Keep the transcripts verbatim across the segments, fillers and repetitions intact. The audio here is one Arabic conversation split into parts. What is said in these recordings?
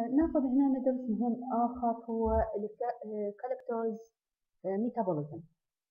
ناخذ هنا ندرس مهم آخر هو الكالكتوز ميتابوليزم.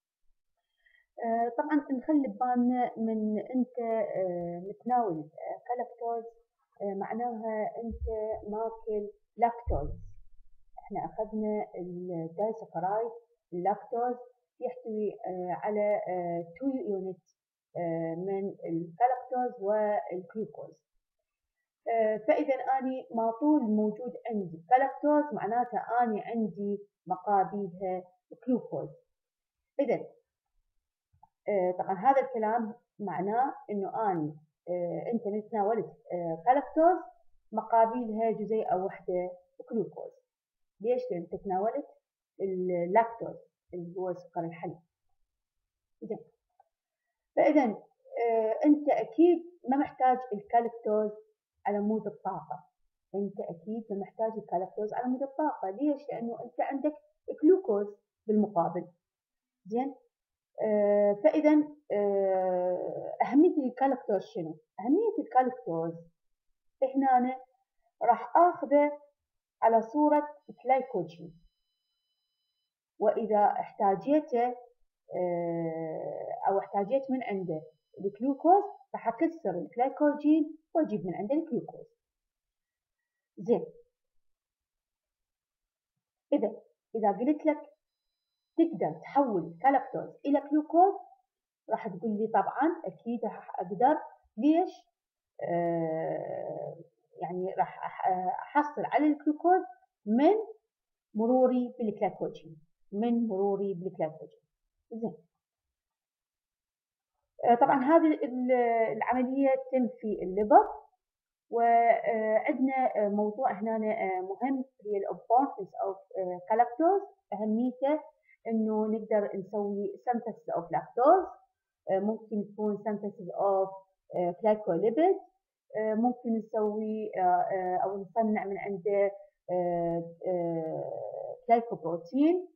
طبعا نخلي ببالنا من انت متناول كالكتوز معناها انت ماكل لاكتوز. احنا اخذنا الدايسكرايد اللاكتوز يحتوي على تو يونت من الكالكتوز والجلوكوز. فإذا أني ما طول موجود عندي كالكتوز معناته أني عندي مقابلها جلوكوز. إذا طبعا هذا الكلام معناه إنه أني أنت من تناولت كالكتوز مقابلها جزيئة واحدة جلوكوز. ليش؟ لأن أنت تناولت اللاكتوز اللي هو سكر الحليب. إذا فإذا أنت أكيد ما محتاج الكالكتوز على مود الطاقة. انت اكيد محتاج الكالكتوز على مود الطاقة. ليش؟ لانه انت عندك جلوكوز بالمقابل. زين؟ آه فاذا آه اهمية الكالكتوز شنو؟ اهمية الكالكتوز هنا راح اخذه على صورة جلايكوجين، واذا احتاجيته آه او احتاجيت من عنده الجلوكوز راح اكسر الجلايكوجين واجيب من عنده الجلوكوز. زين، إذا إذا قلت لك تقدر تحول الكالكتوز إلى جلوكوز راح تقول لي طبعا أكيد راح أقدر. ليش؟ آه يعني راح أحصل على الجلوكوز من مروري بالجلايكوجين من مروري بالجلايكوجين. زين، آه طبعا هذه العملية تتم في الليفر. وعندنا موضوع هنا مهم هي الامبورتنس اوف كالكتوز. اهميته انه نقدر نسوي synthesis اوف لاكتوز، ممكن يكون synthesis اوف glycolipid، ممكن نسوي او نصنع من عنده glycoprotein،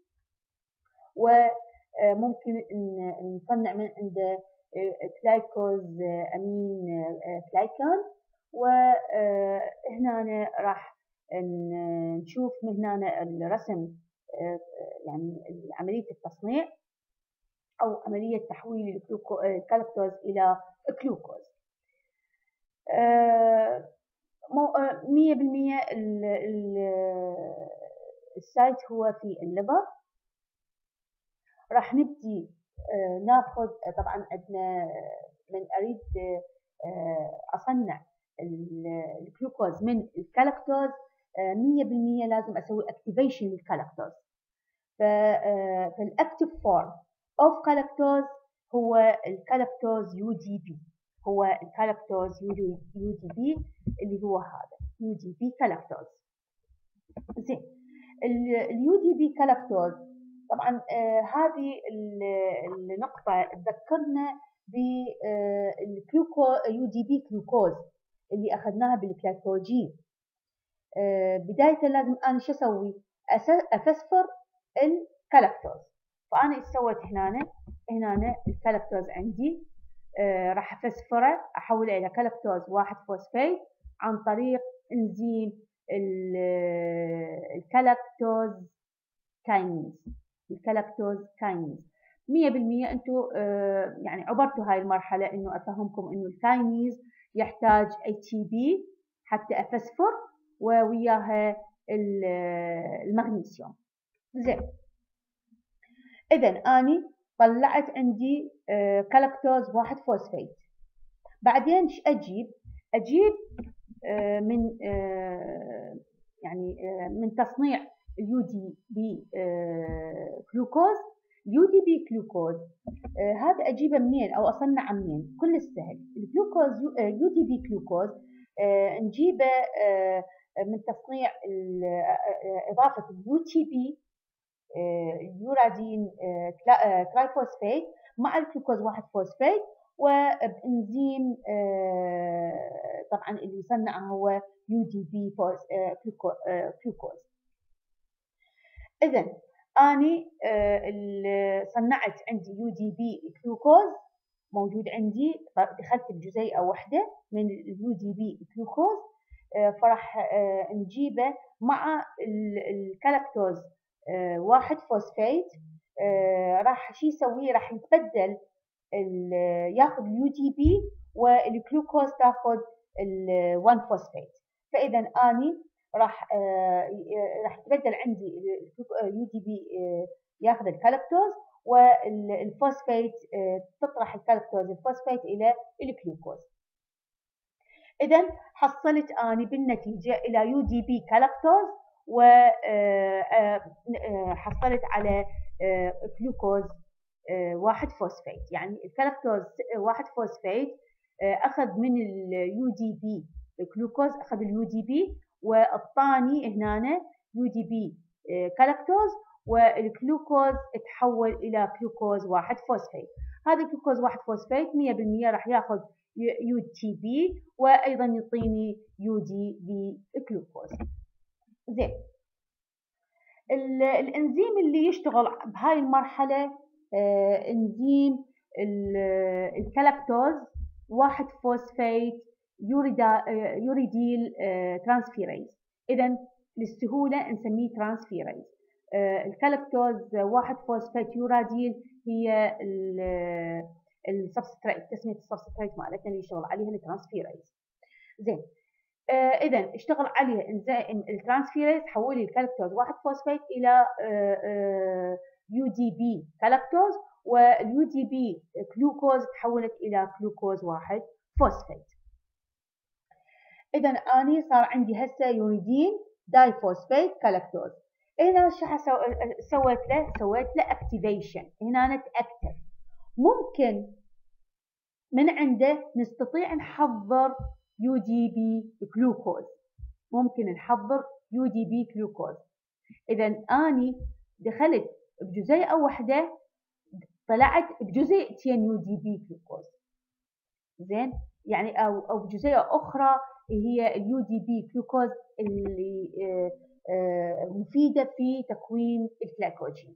وممكن نصنع من عنده glycose امين glycan. وهنا راح نشوف من هنا الرسم يعني عملية التصنيع أو عملية تحويل الكالكتوز إلى جلوكوز. مية بالمية السايت هو في الليفر. راح نبدي ناخذ طبعا عندنا من أريد أصنع الجلوكوز من الكالكتوز مية بالمية لازم أسوي activation للكالكتوز. فالأكتيف فورم of كالكتوز هو الكالكتوز يو دي بي، هو الكالكتوز يو دي بي اللي هو هذا يو دي بي كالكتوز. زين، اليو دي بي كالكتوز طبعا آه هذه النقطة تذكرنا بالجلوكو يو دي بي جلوكوز اللي أخذناها بالجلايكوجين. آه بداية لازم أنا شو أسوي؟ أفسفر الكالكتوز. فأنا إيش سويت هنا؟ هنا الكالكتوز عندي آه راح أفسفره أحوله إلى كالكتوز واحد فوسفات عن طريق إنزيم الكالكتوز كاينيز. الكالكتوز كاينيز مية بالمية انتوا آه يعني عبرتوا هاي المرحلة انه افهمكم انه الكاينيز يحتاج اي تي بي حتى افسفر ووياها المغنيسيوم. زين، اذا اني طلعت عندي آه كالكتوز واحد فوسفات. بعدين ايش اجيب؟ اجيب آه من آه يعني آه من تصنيع اليو دي بي آه جلوكوز. اليو دي بي جلوكوز آه هذا اجيبه منين او اصنعه منين؟ كل السهل. الجلوكوز يو, آه يو دي بي جلوكوز آه نجيبه آه من تصنيع آه اضافه اليو تي بي آه اليورادين آه ترايفوسفات مع الجلوكوز واحد فوسفات وبانزيم آه طبعا اللي يصنعه هو يو دي بي جلوكوز. إذا أنا آه صنعت عندي يو دي بي جلوكوز موجود عندي، دخلت بجزيئة واحدة من اليو دي بي جلوكوز. فراح نجيبه مع الكالكتوز واحد فوسفيت. راح شو يسوي؟ راح يتبدل ياخذ اليو تي بي والجلوكوز تاخذ ال1 فوسفيت. فاذا اني راح راح يتبدل عندي اليو تي بي ياخذ الكالكتوز، والفوسفيت تطرح الكالكتوز الفوسفيت الى الجلوكوز. اذا حصلت اني بالنتيجه الى يو دي بي كالكتوز، وحصلت على جلوكوز واحد فوسفيت. يعني الكالكتوز واحد فوسفيت اخذ من اليو دي بي جلوكوز، اخذ اليو دي بي واعطاني هنا يو دي بي كالكتوز، والجلوكوز تحول الى جلوكوز واحد فوسفيت. هذا الجلوكوز واحد فوسفيت مية بالمية راح ياخذ يو تي بي وايضا يعطيني يو دي بي جلوكوز. زين، الانزيم اللي يشتغل بهاي المرحله آه انزيم الكالكتوز واحد فوسفيت يوريدا يوريديل آه ترانسفيريز. اذا للسهوله نسميه ترانسفيريز. آه الكالكتوز واحد فوسفيت يوراديل هي السبستريت، تسميه السبستريت مالتنا اللي يشتغل عليها الترانسفيريز. زين، آه اذا اشتغل عليه انزيم الترانسفيريز، حول لي الكالكتوز واحد فوسفيت الى آه آه يو دي بي كالكتوز، واليو دي بي جلوكوز تحولت الى جلوكوز واحد فوسفيت. اذا اني صار عندي هسه يوريدين داي فوسفيت كالكتوز. هنا شو سويت له؟ سويت له اكتيفيشن. هنا أنا تاكتف. ممكن من عنده نستطيع نحضر يو دي بي جلوكوز، ممكن نحضر يو دي بي جلوكوز. اذا اني دخلت بجزيئه واحده طلعت بجزيئتين يو دي بي جلوكوز. زين، يعني او او بجزيئه اخرى هي اليو دي بي جلوكوز اللي مفيده في تكوين الجلايكوجين.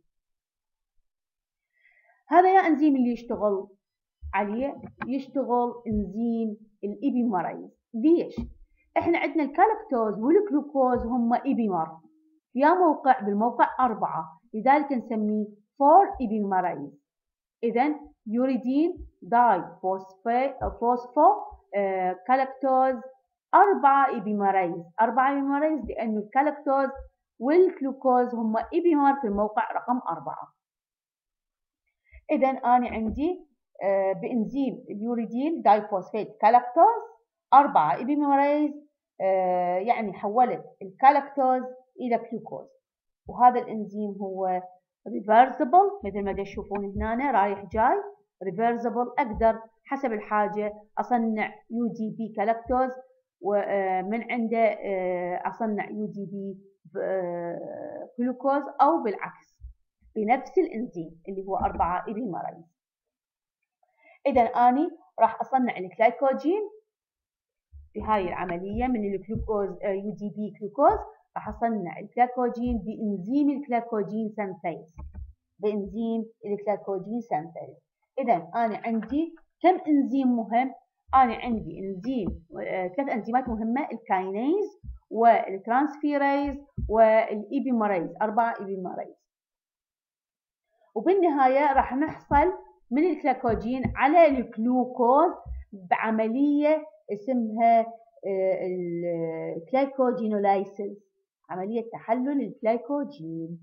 هذا يا انزيم اللي يشتغل عليه، يشتغل انزيم الايبيمريز. ليش؟ احنا عندنا الكالكتوز والجلوكوز هم ايبيمر، يا موقع بالموقع أربعة، لذلك نسميه فور ايبيمريز. اذا يوريدين داي فوسفو آه كالكتوز أربعة ايبيمريز. أربعة ايبيمريز لأن الكالكتوز والجلوكوز هم ايبيمر في الموقع رقم أربعة. اذا انا عندي آه بانزيم اليوريدين دايفوسفيت كالكتوز أربعة ايبيمريز، آه يعني حولت الكالكتوز الى جلوكوز. وهذا الانزيم هو ريفرسبل مثل ما تشوفون هنا رايح جاي ريفرسبل. اقدر حسب الحاجه اصنع يو دي بي كالكتوز ومن عنده آه اصنع يو دي بي آه جلوكوز، او بالعكس بنفس الانزيم اللي هو أربعة ايبيمريز. اذا اني راح اصنع الجلايكوجين في هاي العمليه من الجلوكوز يو دي بي جلوكوز. راح اصنع الجلايكوجين بانزيم الجلايكوجين سينثيز، بانزيم الجلايكوجين سينثيز. اذا انا عندي كم انزيم مهم؟ انا عندي انزيم ثلاث انزيمات مهمه، الكاينيز والترانسفيريز والايبيمريز، أربعة ايبيمريز. وبالنهايه راح نحصل من الجلايكوجين على الجلوكوز بعمليه اسمها الجلايكوجينوليسيس، عمليه تحلل الجلايكوجين.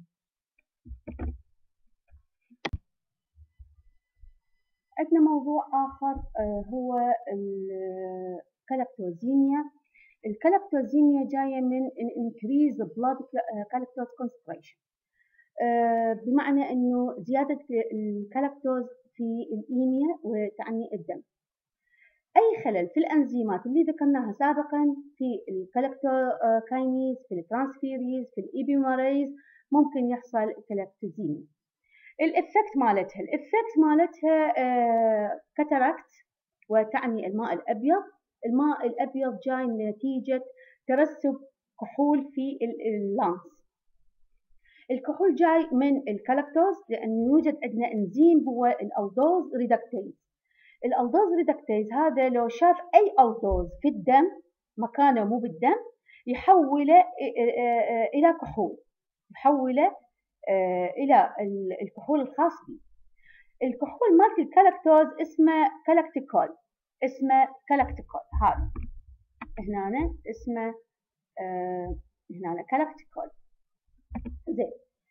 عندنا موضوع اخر هو الكالكتوزيميا. الكالكتوزيميا جايه من increase blood galactose concentration، بمعنى انه زياده الكالكتوز في الايميا وتعني الدم. اي خلل في الانزيمات اللي ذكرناها سابقا في الكالكتوكاينيز، في الترانسفيريز، في الايبيمريز، ممكن يحصل كالكتوزيميا. الافكت مالتها الافكت مالتها آه كاتاراكت، وتعني الماء الابيض. الماء الابيض جاي نتيجه ترسب كحول في اللانس. الكحول جاي من الكالكتوز لأنه يوجد عندنا انزيم هو الالدوز ريدكتيز. الالدوز ريدكتيز هذا لو شاف أي الدوز في الدم مكانه مو بالدم يحوله إلى كحول، يحوله إلى الكحول الخاص به. الكحول مالت الكالكتوز اسمه كالكتيكول، اسمه كالكتيكول. هذا هنا اسمه آه هنا كالكتيكول. زين،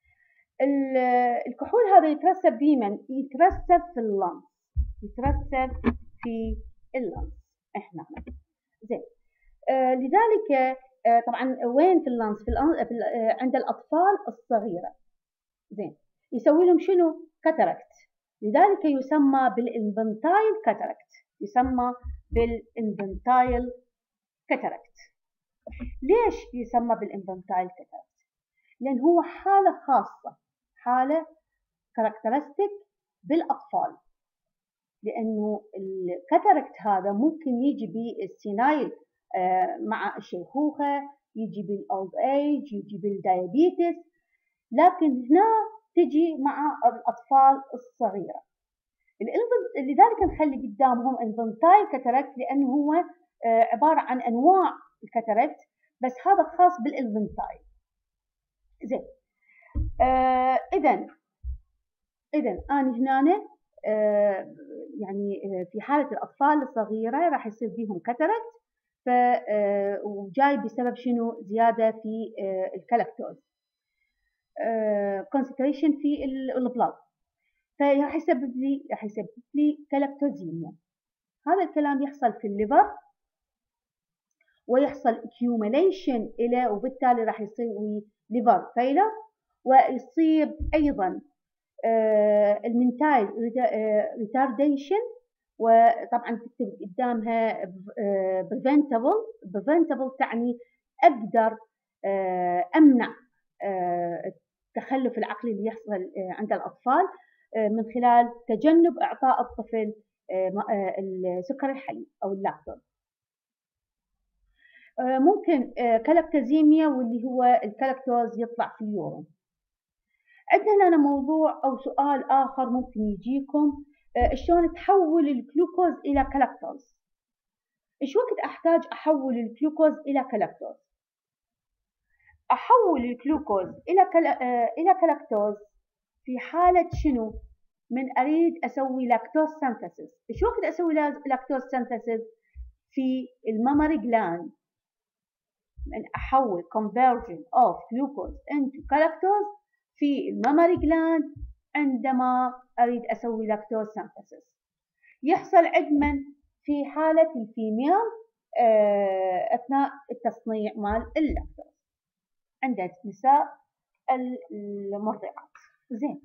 الكحول هذا يترسب بمن؟ يترسب في اللنس، يترسب في اللنس هنا. زين، آه لذلك آه طبعا وين في اللنس؟ في, اللنس في آه عند الأطفال الصغيرة. زين، يسوي لهم شنو؟ كاتاراكت. لذلك يسمى بالانفنتايل كاتاراكت، يسمى بالانفنتايل كاتاراكت. ليش يسمى بالانفنتايل كاتاراكت؟ لأن هو حالة خاصة، حالة كاركترستيك بالأطفال، لأنه الكاتاراكت هذا ممكن يجي بالسينايل مع الشيخوخة، يجي بالأولد ايج، يجي بالدايابيتس، لكن هنا تجي مع الأطفال الصغيرة. لذلك نخلي قدامهم انفنتايل كاتاراكت، لأنه هو عبارة عن أنواع الكاتاراكت، بس هذا خاص بالانفنتايل. زين، آه إذن إذن أنا هنا آه يعني آه في حالة الأطفال الصغيرة راح يصير بيهم كاتاراكت، ف آه وجاي بسبب شنو؟ زيادة في آه الكالكتوز كونسنتريشن uh, في البلاد، فراح يسبب لي راح يسبب لي كالكتوزيميا. هذا الكلام يحصل في الليفر ويحصل accumulation إلى، وبالتالي راح يصير ليفر فيلر، ويصيب أيضا uh, المنتايل ريتارديشن، وطبعا تكتب قدامها uh, preventable. preventable تعني أقدر uh, أمنع uh, التخلف العقلي اللي يحصل عند الأطفال من خلال تجنب إعطاء الطفل السكر الحليب أو اللاكتوز. ممكن كالكتوزيميا، واللي هو الكالكتوز يطلع في اليورين. عندنا هنا موضوع أو سؤال آخر ممكن يجيكم، شلون تحول الجلوكوز إلى كالكتوز؟ إيش وقت أحتاج أحول الجلوكوز إلى كالكتوز؟ أحول الجلوكوز إلى إلى كالكتوز في حالة شنو؟ من أريد أسوي لاكتوز سينثيسيس. إيش وقت أسوي لاكتوز سينثيسيس؟ في المامري جلاند، من أحول conversion of glucose into galactose في المامري جلاند عندما أريد أسوي لاكتوز سينثيسيس. يحصل عندما في حالة الفيميل أثناء التصنيع مال اللاكتوز عند النساء المرضعات. زين،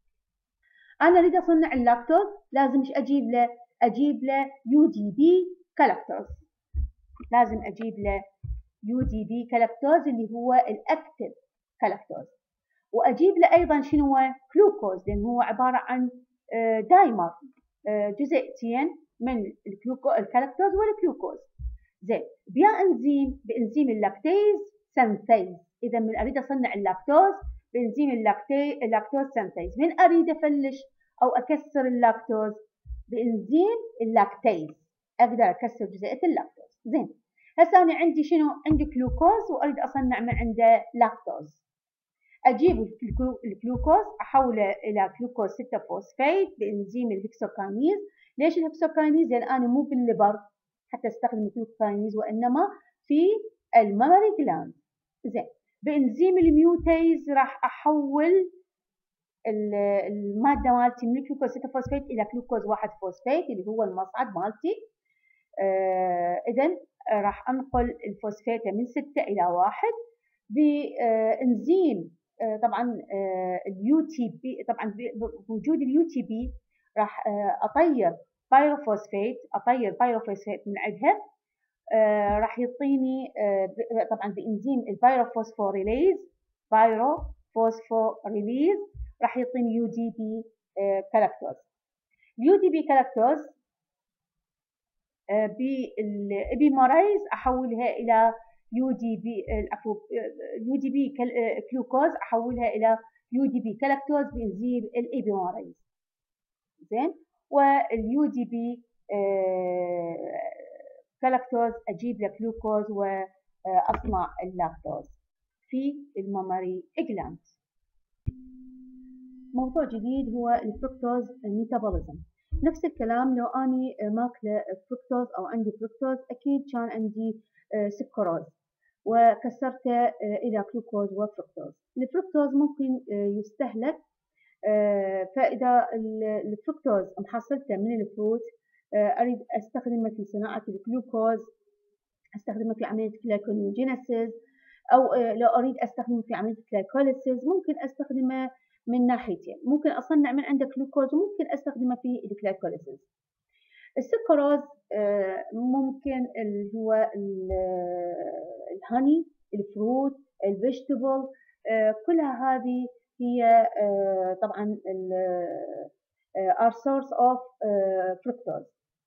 أنا أريد أصنع اللاكتوز، لازم إيش أجيب له؟ أجيب له يو دي بي كالكتوز، لازم أجيب له يو دي بي كالكتوز اللي هو الأكتف كالكتوز، وأجيب له أيضا شنو هو؟ جلوكوز، لأن هو عبارة عن دايمر جزيئتين من الكالكتوز والجلوكوز. زين، بيا انزيم بانزيم اللاكتيز سنتيز. اذا من اريد اصنع اللاكتوز بانزيم اللاكتوز سنتيز. من اريد افلش او اكسر اللاكتوز؟ بانزيم اللاكتيز اقدر اكسر جزيئة اللاكتوز. زين، هسه انا عندي شنو؟ عندي جلوكوز واريد اصنع من عنده لاكتوز. اجيب الجلوكوز احوله الى جلوكوز ستة فوسفيت بانزيم الهكسوكاينيز. ليش الهكسوكاينيز؟ لان انا مو بالليبر حتى استخدم الهكسوكاينيز، وانما في المامري جلاند. زين، بانزيم الميوتيز راح احول الماده مالتي من جلوكوز ستة فوسفيت الى جلوكوز واحد فوسفيت اللي هو المصعد مالتي. آه اذا راح انقل الفوسفيت من ستة الى واحد بانزيم آه طبعا آه اليو تي بي. طبعا بوجود اليو تي بي راح آه اطير بايروفوسفيت، اطير بايروفوسفيت من عندها. آه راح يعطيني آه طبعا بانزيم البايروفوسفوريليز، بايروفوسفوريليز راح يعطيني يو دي بي آه كالكتوز. اليو دي بي كالكتوز آه بالابيمورايز احولها الى يو دي بي يو دي بي جلوكوز، احولها الى يو دي بي كالكتوز بانزيم الابيمورايز. زين، واليو دي بي كالكتوز اجيب له جلوكوز أصنع اللاكتوز في المامري جلاند. موضوع جديد هو الفركتوز ميتابوليزم. نفس الكلام، لو أني ماكلة فركتوز أو عندي فركتوز أكيد كان عندي سكروز وكسرته إلى جلوكوز وفركتوز. الفركتوز ممكن يستهلك، فإذا الفركتوز محصلته من الفروت أريد أستخدمه في صناعة الجلوكوز، أستخدمه في عملية glyconeogenesis، أو لو أريد أستخدمه في عملية glycolysis ممكن أستخدمه من ناحيتين، ممكن أصنع من عنده جلوكوز وممكن أستخدمه في الجلايكوليسيس. السكروز ممكن اللي هو الهاني، الفروت، الفيجيتابل، كلها هذه هي طبعا are source of fructose.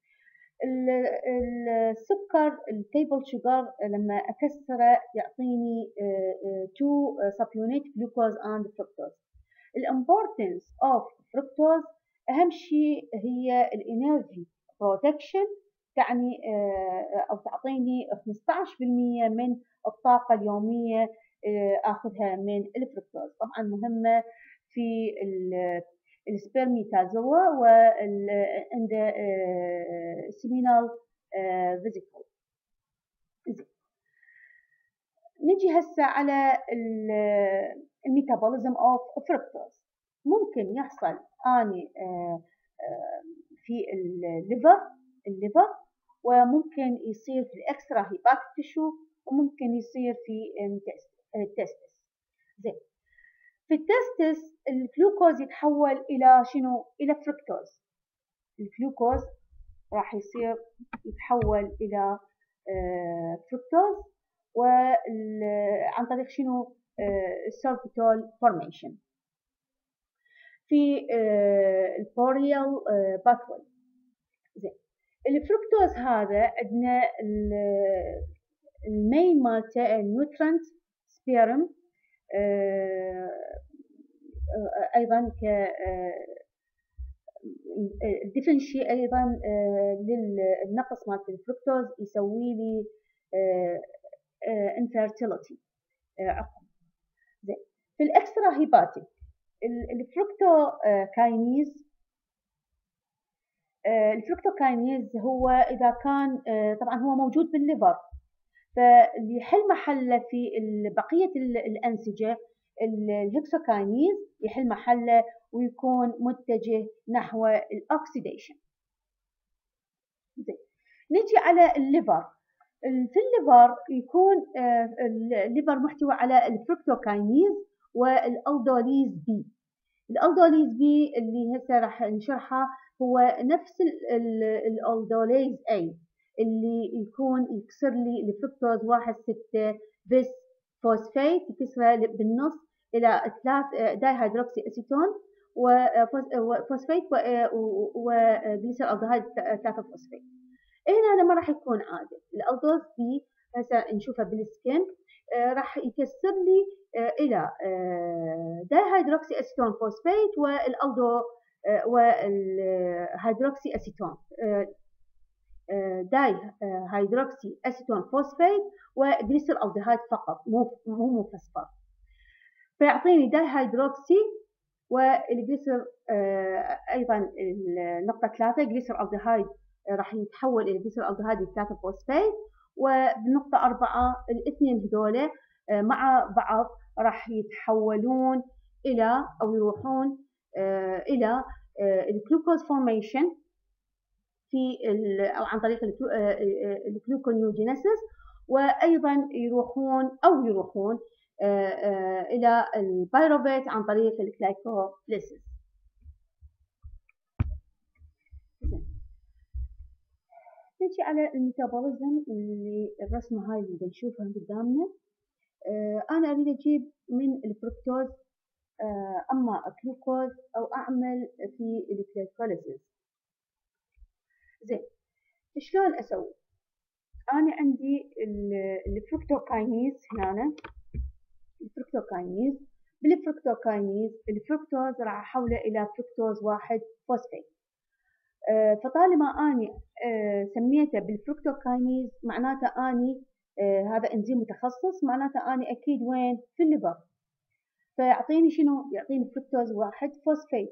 السكر التيبل شوجر لما أكسره يعطيني two subunit glucose and fructose. الامبورتنس اوف فركتوز اهم شيء هي الانرجي برودكشن، تعني او تعطيني خمسة عشر بالمئة من الطاقه اليوميه اخذها من الفركتوز. طبعا مهمه في السبرميتازوا وعند سيمينال فيزيكل. نجي هسه على الميتابوليزم اوف فركتوز. ممكن يحصل اني في الليفر الليفر وممكن يصير في الاكسترا هيباتيك تيشو، وممكن يصير في التستس. زين، في التستس الجلوكوز يتحول الى شنو؟ الى فركتوز. الجلوكوز راح يصير يتحول الى فركتوز وعن طريق شنو؟ السوربيتول فورميشن في البوريال باثوي. زين، الفركتوز هذا عندنا المين مالته النيوترنت سبيرم، ايضا ك الديفنشي ايضا للنقص مالت الفركتوز يسوي لي infertility عقم. زين، في الاكسترا هيباتيك الفركتو كاينيز الفركتو كاينيز هو اذا كان طبعا هو موجود بالليفر، فاللي يحل محله في بقيه الانسجه الهكسوكاينيز يحل محله ويكون متجه نحو الاكسيديشن. زين، نجي على الليفر. في الليفر يكون الليفر محتوى على الفركتوكاينيز والالدوليز بي. الالدوليز بي اللي هسه راح نشرحها هو نفس الالدوليز اي اللي يكون يكسر لي الفركتوز واحد ستة بس فوسفيت، يكسره بالنص الى ثلاث دايهيدروكسي اسيتون وفوسفيت وجليسير الدهايد ثلاثة فوسفيت. هنا لما راح يكون عادل الالدوز بي هسه نشوفها بالسكن، راح يكسر لي الى دايهيدروكسي اسيتون فوسفيت والالدو والهيدروكسي اسيتون داي هيدروكسي اسيتون فوسفيت وجليسير الدهايد فقط، مو مو مفسفر، فيعطيني داي هيدروكسي والجليسير ايضا النقطه ثلاثة جليسير الدهايد راح يتحول الى جليسير الدهايد ثلاثة فوسفيت، وبالنقطه أربعة الاثنين هذول مع بعض راح يتحولون الى او يروحون الى الجلوكوز فورميشن في او عن طريق الجلوكونيوجينيسيس، وايضا يروحون او يروحون الى البيروفيت عن طريق الجلايكوليسيس. نجي على الميتابوليزم اللي الرسمه هاي اللي بنشوفها قدامنا. انا اريد اجيب من الفركتوز اما جلوكوز او اعمل في الجلايكوليسيس. زين، شلون اسوي؟ انا عندي الفركتوكاينيز هنا، الفركتوكاينيز بالفركتوكاينيز الفركتوز راح احوله الى فركتوز واحد فوسفيت. فطالما اني سميته بالفركتوكاينيز معناته اني آه هذا انزيم متخصص، معناته اني اكيد وين؟ في الليفر. فيعطيني شنو؟ يعطيني فركتوز واحد فوسفيت.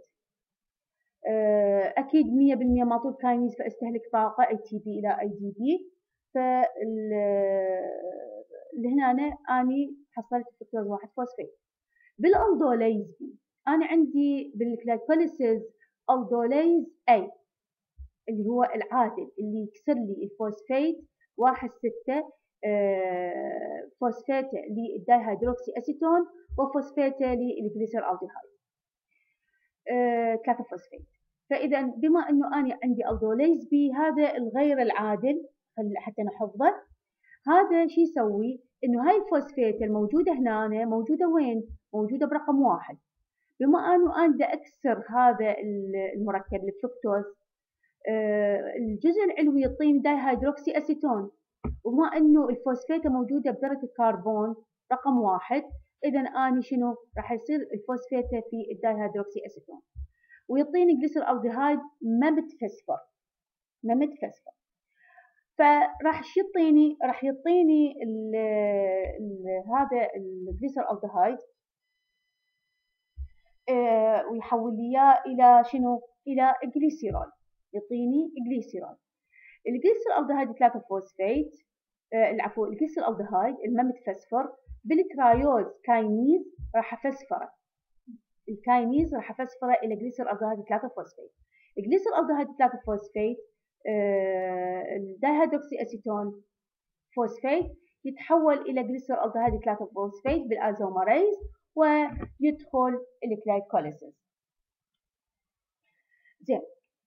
آه اكيد مية بالمية ماطول كاينيز، فاستهلك طاقه اي تي بي الى اي دي بي. فلهنا اني حصلت فركتوز واحد فوسفيت. بالالدوليز بي انا عندي بالجلايكوليسيس الدوليز اي اللي هو العادل اللي يكسر لي الفوسفيت واحد ستة آه فوسفيت للدايهيدروكسي اسيتون وفوسفيت للجليسرالديهايد آه ثلاثة فوسفيت. فاذا بما انه انا عندي الدوليز بي هذا الغير العادل حتى نحفظه، هذا شو يسوي؟ انه هاي الفوسفيت الموجوده هنا موجوده وين؟ موجوده برقم واحد. بما انه انا بدي اكسر هذا المركب الفركتوز، آه الجزء العلوي يعطيني دايهيدروكسي اسيتون، وبما انه الفوسفيت موجوده بدرجه الكربون رقم واحد، اذا اني شنو راح يصير الفوسفيت في الدايهيدروكسي اسيتون، ويعطيني جليسرالديهايد ما متفسفر ما متفسفر. فراح شو يعطيني؟ راح يعطيني ال ال هذا الجليسرالديهايد آه ويحول لي اياه الى شنو؟ الى جليسيرول، يعطيني جليسيرول. الجليسرالديهايد ثلاثة فوسفيت آه العفو الجليسرالديهايد الما متفسفر بالترايوز كاينيز راح افسفره. الكاينيز راح افسفره الى جليسرالديهايد ثلاثة فوسفيت. الجليسرالديهايد ثلاثة فوسفيت آه الدايهيدروكسي اسيتون فوسفيت يتحول الى جليسرالديهايد ثلاثة فوسفيت بالايزومريز ويدخل الجلايكوليسيس. زين،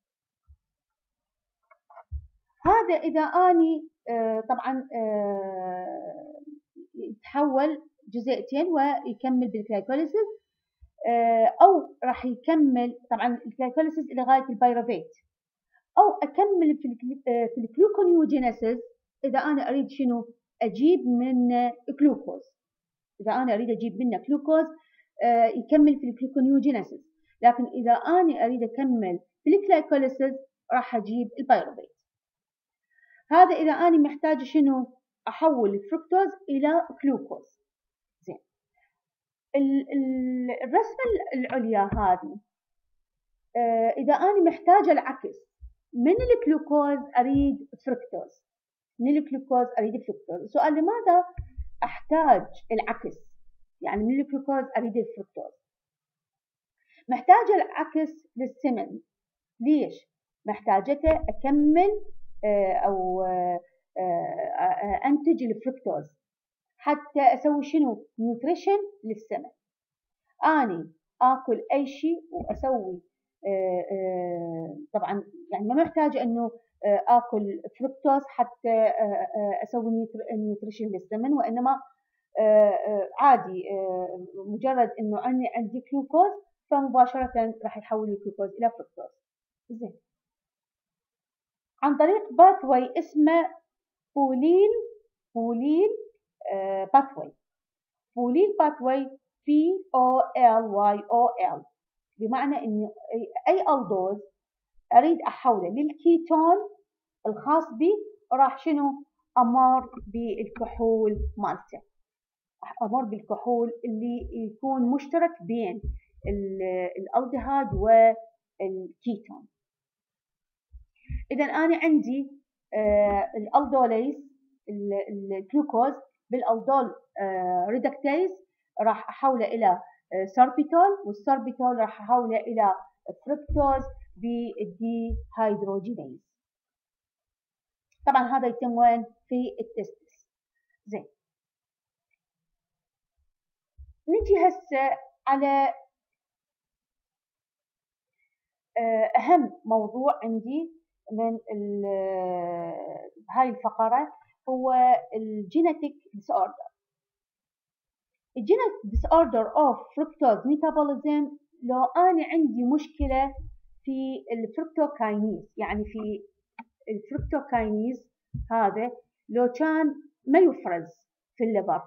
هذا اذا اني آه طبعا آه يتحول جزيئتين ويكمل بالجلايكوليسيس، آه او راح يكمل طبعا الجلايكوليسيس الى غايه البيروفيت، او اكمل في في الجلوكونيوجينيسيس اذا انا اريد شنو؟ اجيب من جلوكوز. اذا انا اريد اجيب منه جلوكوز آه يكمل في الجلوكونيوجينيسيس، لكن اذا انا اريد اكمل في الجلايكوليسيس راح اجيب البيروفيت. هذا اذا انا محتاجه شنو؟ احول الفركتوز الى جلوكوز. زين، الرسمه العليا هذه آه اذا انا محتاجه العكس، من الجلوكوز اريد فركتوز، من الجلوكوز اريد فركتوز. السؤال لماذا احتاج العكس؟ يعني من الجلوكوز اريد الفركتوز. محتاجه العكس للسمن. ليش؟ محتاجته اكمل آه او آه آه انتج الفركتوز حتى اسوي شنو؟ نيوتريشن للسمن. اني اكل اي شيء واسوي آه آه طبعا يعني ما محتاجه انه آه اكل فركتوز حتى آه آه اسوي نيوتريشن للسمن، وانما آه آه عادي آه مجرد انه عندي عندي جلوكوز فمباشره راح يحول الجلوكوز الى فركتوز. زين، عن طريق باثوي اسمه بولين بولين آه باثوي بولين باثوي بي او ال واي او ال، بمعنى انه اي الدوز اريد احوله للكيتون الخاص بي راح شنو؟ امر بالكحول مالته، امر بالكحول اللي يكون مشترك بين الالدهايد والكيتون. اذا انا عندي آه الالدوليز الجلوكوز بالالدول آه ريدكتيز راح احوله الى سوربيتول، والسوربيتول راح احوله الى فركتوز بالدي هيدروجينيز. طبعا هذا يتم وين؟ في التستس. زين، نجي هسه على اهم موضوع عندي من هاي الفقره، هو الجينيتيك ديس اوردر. الجينيتيك ديس اوردر اوف فركتوز ميتابوليزم، لو انا عندي مشكله في الفركتوكاينيز، يعني في الفركتوكاينيز هذا لو كان ما يفرز في الليفر،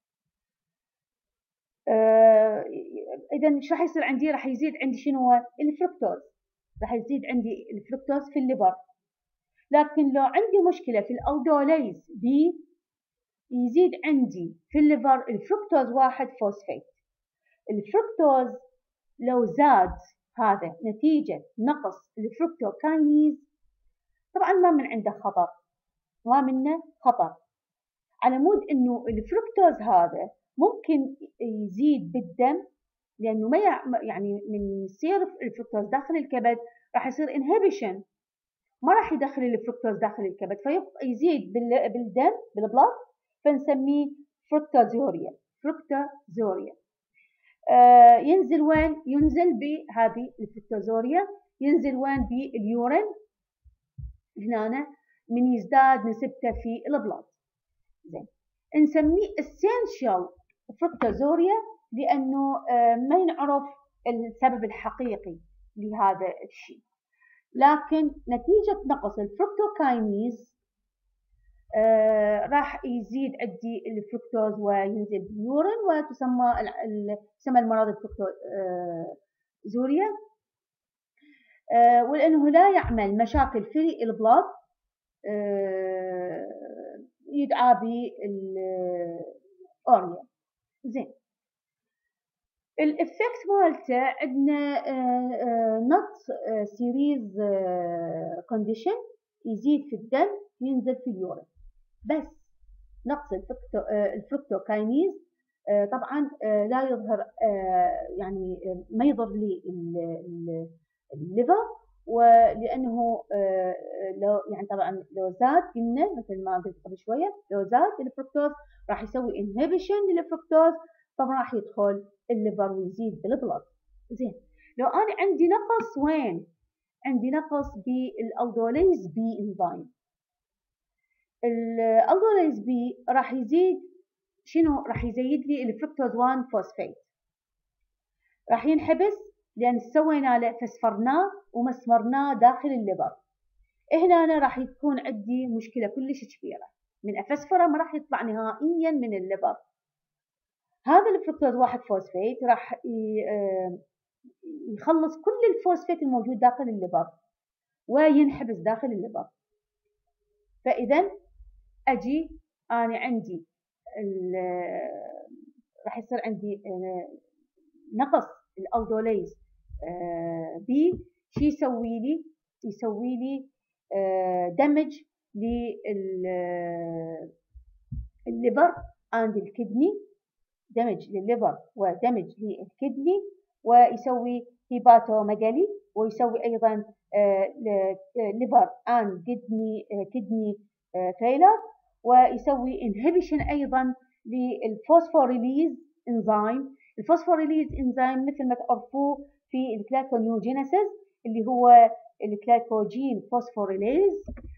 آه اذا ايش راح يصير عندي؟ راح يزيد عندي شنو؟ الفركتوز، راح يزيد عندي الفركتوز في الليفر. لكن لو عندي مشكله في الالدوليز بي، يزيد عندي في الليفر الفركتوز واحد فوسفيت. الفركتوز لو زاد هذا نتيجة نقص الفركتوكاينيز طبعا ما من عنده خطر، ما منه خطر، على مود انه الفركتوز هذا ممكن يزيد بالدم، لانه ما يعني من يصير الفركتوز داخل الكبد راح يصير انهبيشن، ما راح يدخل الفركتوز داخل الكبد فيزيد بالدم بالبلاد، فنسميه فركتوزوريا. فركتوزوريا آه ينزل وين؟ ينزل بهذه الفركتوزوريا ينزل وين؟ باليورين هنا من يزداد نسبته في البلاد. زين، نسميه essential فركتوزوريا لأنه آه ما ينعرف السبب الحقيقي لهذا الشيء، لكن نتيجة نقص الفركتوكاينيز آه راح يزيد عندي الفركتوز وينزل باليورين وتسمى تسمى المرض الفركتوزوريا. آه ولأنه لا يعمل مشاكل في البلاد آه يدعى بالأوريا. زين، الإفكت مالته عندنا نوت سيريز كونديشن، يزيد في الدم ينزل في اليورين، بس نقص الفركتوكاينيز طبعا لا يظهر يعني ما يضر لي الليفر، ولانه لو يعني طبعا لو زاد قلنا مثل ما قلت قبل شويه لو زاد الفركتوز راح يسوي انهبيشن للفركتوز، طبعا راح يدخل الليفر ويزيد بالبلد. زين، لو انا عندي نقص وين؟ عندي نقص بالالدوليز بي انزيم. الالدوليز بي راح يزيد شنو؟ راح يزيد لي الفركتوز واحد فوسفيت، راح ينحبس لان سوينا له فسفرناه ومسمرناه داخل الليفر. هنا أنا راح يكون عندي مشكله كلش كبيره، من افسفره ما راح يطلع نهائيا من الليفر. هذا الفركتوز واحد فوسفيت راح يخلص كل الفوسفيت الموجود داخل الليفر وينحبس داخل الليفر. فاذا اجي انا عندي راح يصير عندي نقص الالدوليز بي، شي يسوي لي؟ يسوي لي دمج للليفر اند الكدني، دمج للليفر ودمج للكدني، ويسوي هيباتوميجالي، ويسوي ايضا ليفر اند كدني كدني فيلر، ويسوي انهبيشن ايضا للفوسفوريليز انزيم. الفوسفوريليز انزيم مثل ما تعرفوه في الجلايكونيوجينيسيس اللي هو الجلايكوجين فوسفوريليز،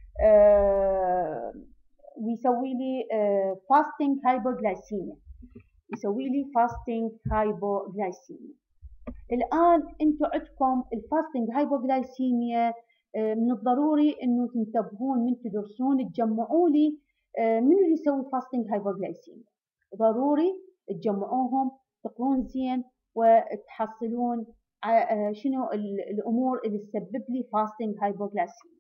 آه ويسوي لي آه فاستنج هايبوغلايسيميا، يسوي لي فاستنج هايبوغلايسيميا. الآن انتم عندكم الفاستنج هايبوغلايسيميا، آه من الضروري انه تنتبهون من تدرسون تجمعوا لي آه من اللي يسوي فاستنج هايبوغلايسيميا، ضروري تجمعوهم تقرون زين وتحصلون آه شنو الامور اللي تسبب لي فاستنج هايبوغلايسيميا.